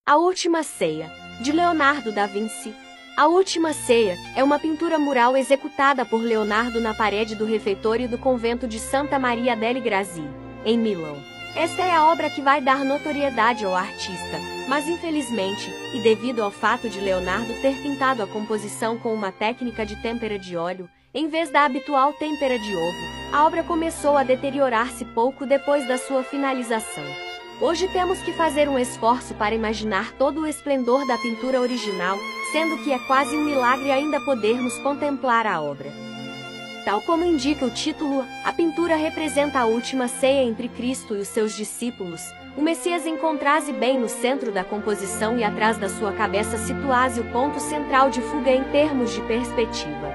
A Última Ceia, de Leonardo da Vinci. A Última Ceia é uma pintura mural executada por Leonardo na parede do refeitório do convento de Santa Maria delle Grazie, em Milão. Esta é a obra que vai dar notoriedade ao artista, mas infelizmente, e devido ao fato de Leonardo ter pintado a composição com uma técnica de têmpera de óleo, em vez da habitual têmpera de ovo, a obra começou a deteriorar-se pouco depois da sua finalização. Hoje temos que fazer um esforço para imaginar todo o esplendor da pintura original, sendo que é quase um milagre ainda podermos contemplar a obra. Tal como indica o título, a pintura representa a última ceia entre Cristo e os seus discípulos. O Messias encontra-se bem no centro da composição e atrás da sua cabeça situa-se o ponto central de fuga em termos de perspectiva.